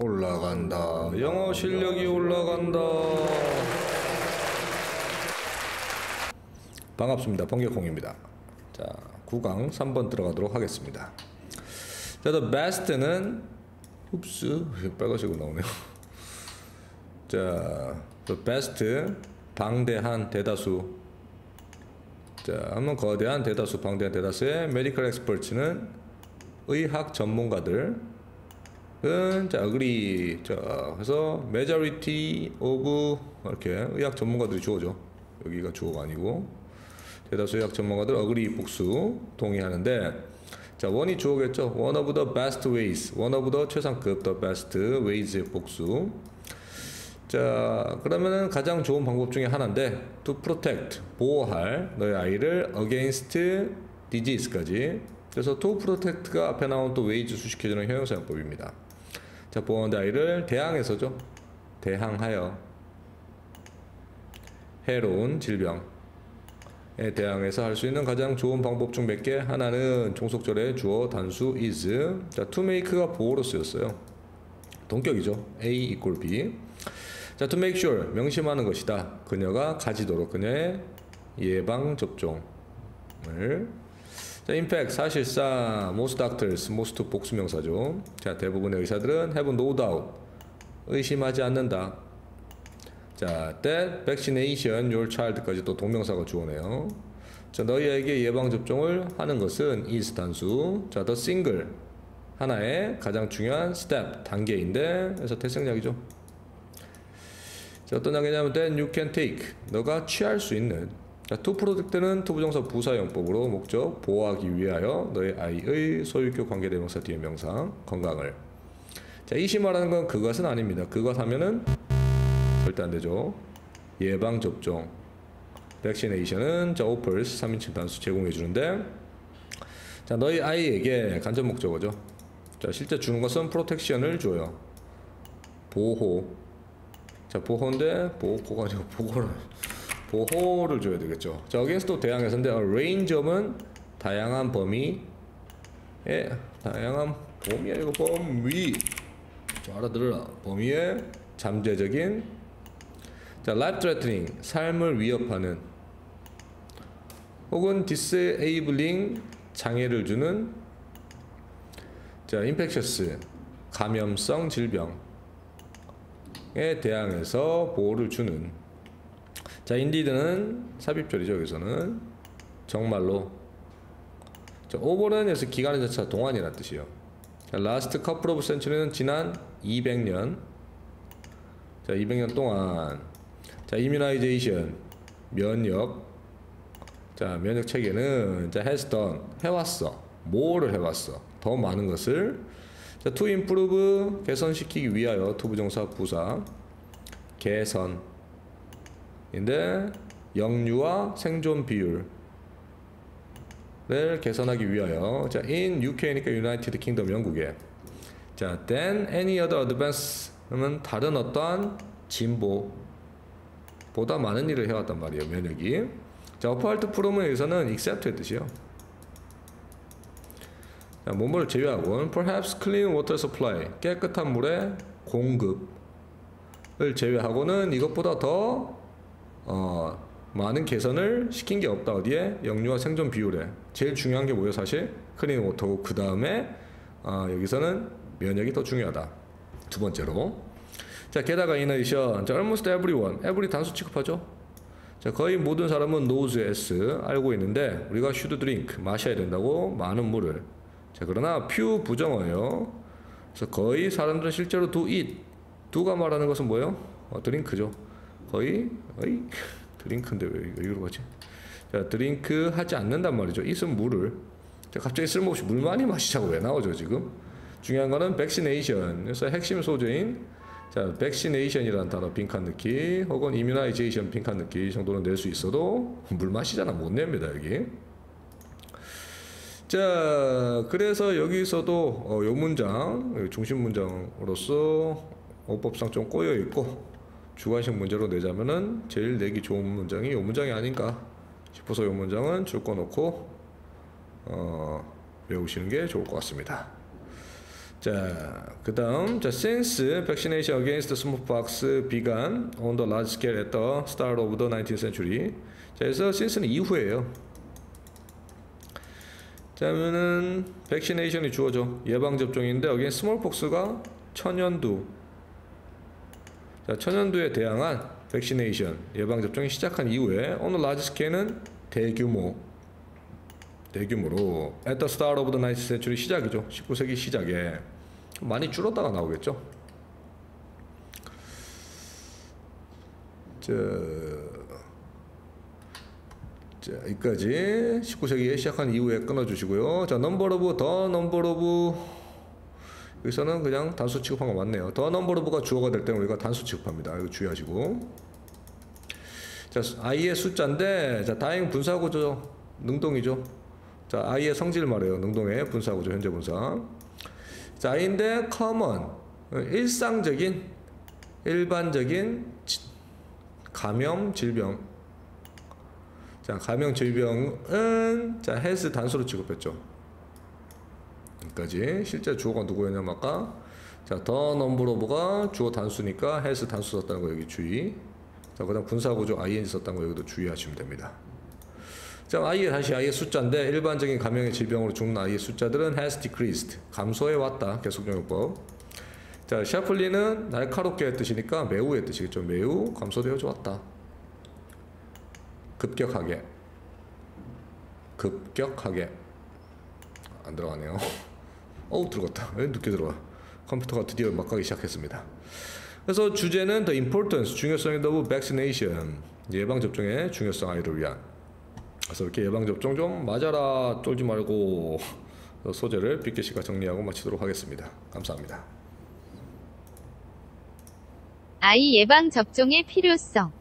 올라간다. 영어 실력이 올라간다. 반갑습니다. 번개콩입니다. 자, 9강 3번 들어가도록 하겠습니다. 자, the best는 빨간색으로 나오네요. 자, the best 방대한 대다수. 자, 한번 거대한 대다수, 방대한 대다수의 medical experts는 의학 전문가들. 자, agree. 자, 그래서 majority of 이렇게 의학 전문가들이 주어죠. 여기가 주어가 아니고 대다수 의학 전문가들 agree 복수 동의하는데, 자, one이 주어겠죠. one of the best ways, one of the 최상급 the best ways 복수. 자, 그러면은 가장 좋은 방법 중에 하나인데 to protect 보호할 너의 아이를 against disease까지. 그래서 to protect가 앞에 나온 또 ways 수식해주는 형용사용법입니다. 자, 보호하는 아이를 대항해서죠. 대항하여 해로운 질병에 대항해서 할 수 있는 가장 좋은 방법 중 몇 개. 하나는 종속절의 주어 단수 is. 자, to make가 보호로 쓰였어요. 동격이죠. A equal B. 자, to make sure 명심하는 것이다. 그녀가 가지도록 그녀의 예방 접종을. 자, in fact 사실상 most doctors, most 복수명사죠. 자, 대부분의 의사들은 have no doubt 의심하지 않는다. 자, that vaccination your child까지 또 동명사가 주어네요. 자, 너희에게 예방 접종을 하는 것은 is 단수. 자, the single 하나의 가장 중요한 step 단계인데, 그래서 대생략이죠. 자, 어떤 단계냐면 then you can take 너가 취할 수 있는. 자, to protect는 투부정사 부사용법으로 목적 보호하기 위하여 너의 아이의 소유격 관계대명사 뒤에 명사 건강을. 자, 이시 말하는 건 그것은 아닙니다. 그것 하면은 절대 안 되죠. 예방 접종 vaccination은 자 offers 3인칭 단수 제공해 주는데, 자, 너희 아이에게 간접 목적어죠. 자, 실제 주는 것은 protection을 줘요. 보호. 자, 보호인데 보호가 아니고 보호를 줘야 되겠죠. 자, against 대항해서인데 a range of은 다양한 범위의, 다양한 범위 아니고 범위. 자, 알아들어라. 범위의 잠재적인. 자, life threatening 삶을 위협하는 혹은 disabling 장애를 주는. 자, infectious 감염성 질병에 대항해서 보호를 주는. 자, indeed는 삽입절이죠. 여기서는 정말로. 자, over는 여기서 기간의 자체가 동안이라는 뜻이에요. 자, last couple of century는 지난 200년. 자, 200년 동안. 자, immunization 면역. 자, 면역 체계는 자 has done 해왔어. 뭐를 해왔어? 더 많은 것을. 자, to improve 개선시키기 위하여 투부정사 부사 개선. 인데 영유아 생존 비율을 개선하기 위하여. 자, in UK니까 United Kingdom 영국에. 자, then any other advance는 다른 어떠한 진보 보다 많은 일을 해왔단 말이에요. 면역이. 자, apart from은 여기서는 except의 뜻이에요. 자, 뭐뭐를 제외하고는 perhaps clean water supply 깨끗한 물의 공급을 제외하고는 이것보다 더 많은 개선을 시킨 게 없다. 어디에? 영유아 생존 비율에. 제일 중요한 게 뭐예요? 사실 클린 워터고, 그 다음에 여기서는 면역이 더 중요하다. 두 번째로. 자, 게다가 in addition, 자, almost everyone, every 단수 취급하죠. 자, 거의 모든 사람은 knows as 알고 있는데 우리가 should drink 마셔야 된다고 많은 물을. 자, 그러나 few 부정어예요. 그래서 거의 사람들은 실제로 do eat. do가 말하는 것은 뭐예요? drink죠. 거의 드링크인데 왜 이거로 가지? 자, 드링크 하지 않는단 말이죠. eat은 물을. 자, 갑자기 쓸모없이 물 많이 마시자고 왜 나오죠 지금? 중요한 거는 vaccination. 그래서 핵심 소재인 자, vaccination이라는 단어 빈칸 넣기 혹은 immunization 빈칸 넣기 정도는 낼 수 있어도 물 마시잖아. 못 냅니다 여기. 자, 그래서 여기서도 요 문장 중심 문장으로서 어법상 좀 꼬여 있고 주관식 문제로 내자면은 제일 내기 좋은 문장이 요 문장이 아닌가 싶어서 요 문장은 줄 거 놓고 외우시는 게 좋을 것 같습니다. 자, 그 다음, 자, since vaccination against smallpox began on the large scale at the start of the 19th century. 자, 그래서 since는 이후에요. 자, 그러면은 vaccination이 주어져. 예방접종인데 여기 smallpox가 천연두. 자, 천연두에 대항한 vaccination, 예방접종이 시작한 이후에 on the large scale는 대규모로 at the start of the 19th century 시작이죠. 19세기 시작에 많이 줄었다가 나오겠죠. 자, 여기까지 19세기에 시작한 이후에 끊어주시고요. 자, number of, the number of 여기서는 그냥 단수 취급한 거 맞네요. the number of가 주어가 될 때는 우리가 단수 취급합니다. 이거 주의하시고. 자, i의 숫자인데, 자, 다행 분사구조 능동이죠. 자, i의 성질 말해요. 능동의 분사구조 현재 분사. 자, i인데 common 일상적인 일반적인 감염 질병. 자, 감염 질병은 자, has 단수로 취급했죠. 여기까지. 실제 주어가 누구였냐면 아까 자, the number of가 주어 단수니까 has 단수 썼다는 거 여기 주의. 자, 그다음 분사구조 ing 썼다는 거 여기도 주의하시면 됩니다. 자, 다시 i의 숫자인데 일반적인 감염의 질병으로 죽는 i의 숫자들은 has decreased 감소해 왔다. 계속용법. 자, sharply는 날카롭게의 뜻이니까 매우의 뜻이겠죠. 매우 감소되어 왔다. 급격하게 안 들어가네요. 어우, 들어갔다. 왜 늦게 들어가? 컴퓨터가 드디어 막 가기 시작했습니다. 그래서 주제는 the importance 중요성이 of vaccination 예방접종의 중요성 아이를 위한. 그래서 이렇게 예방접종 좀 맞아라 쫄지 말고 소재를 빅게 씨가 정리하고 마치도록 하겠습니다. 감사합니다. 아이 예방접종의 필요성